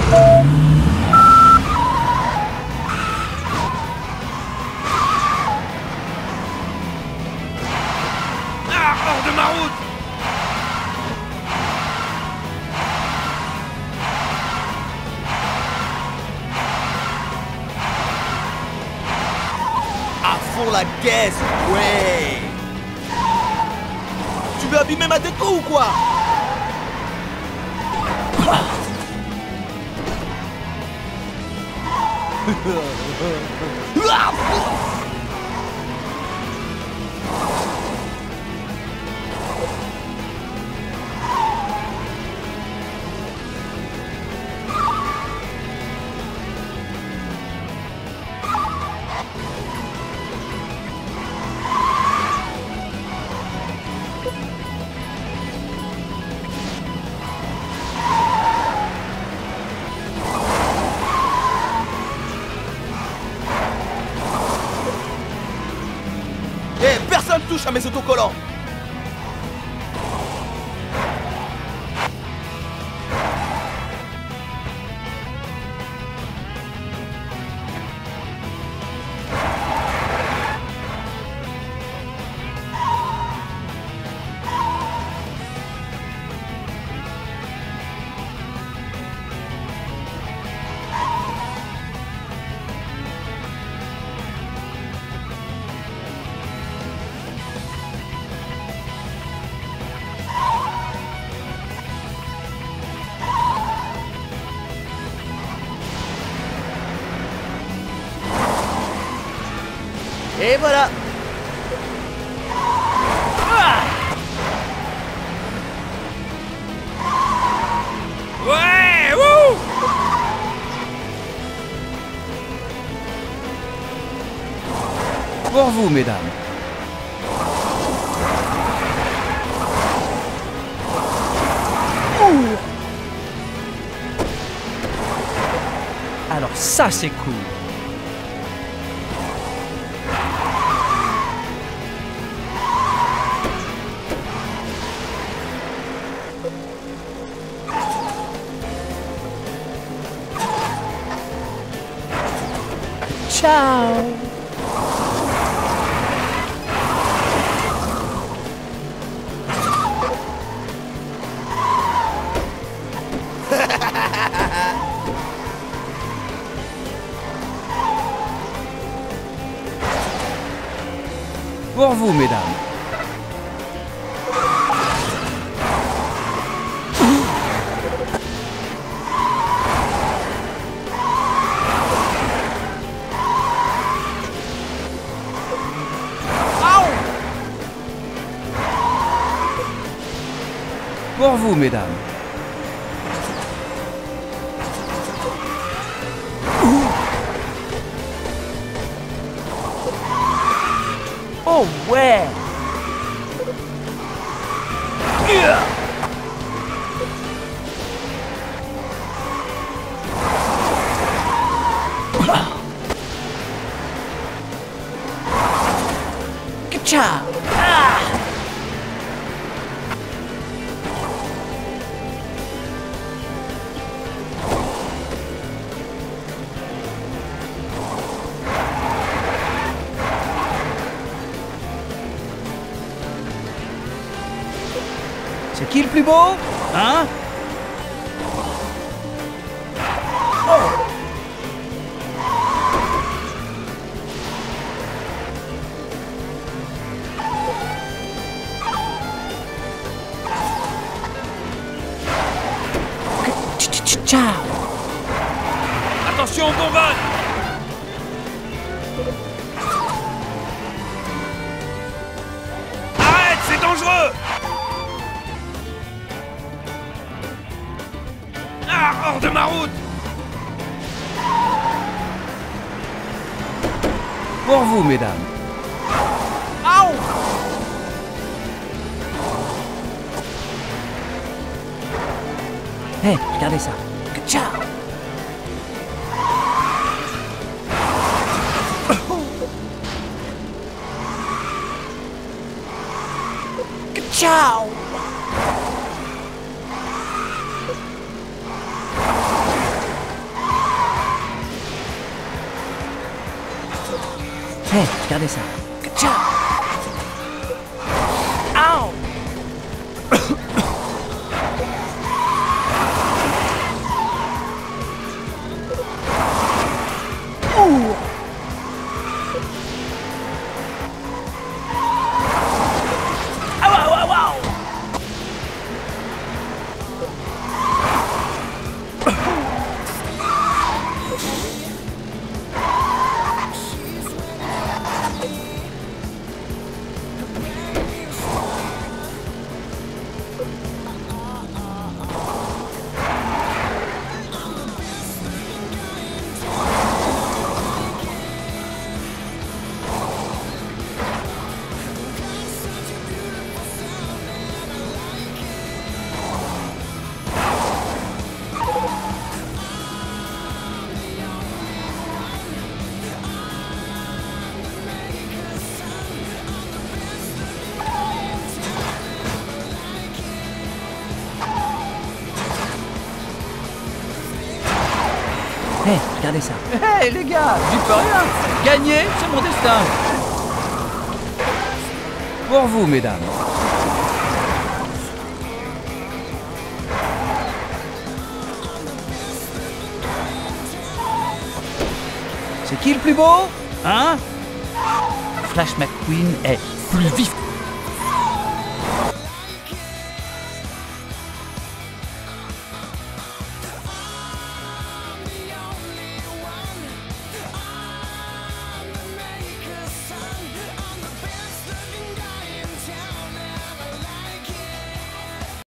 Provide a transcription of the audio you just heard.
Ah, hors de ma route! À fond la caisse, ouais. Tu veux abîmer ma déco ou quoi? Eh, personne touche à mes autocollants. Et voilà. Ouais, wouh! Pour vous, mesdames. Alors ça, c'est cool. Ciao. Pour vous, mesdames. Pour vous, mesdames. Oh ouais. Ciao. C'est qui le plus beau? Hein? Ciao! Attention, Bourgogne! Arrête, c'est dangereux! Ah, hors de ma route! Pour vous, mesdames. Aouh! Hé, regardez ça. Ciao! Ciao! Hé, regardez ça. Ciao. Ow! Ouh! Ah, waouh, waouh, waouh! Hé, regardez ça. Hé les gars, j'y peux rien. Gagner, c'est mon destin. Pour vous, mesdames. C'est qui le plus beau? Hein? Flash McQueen est plus vif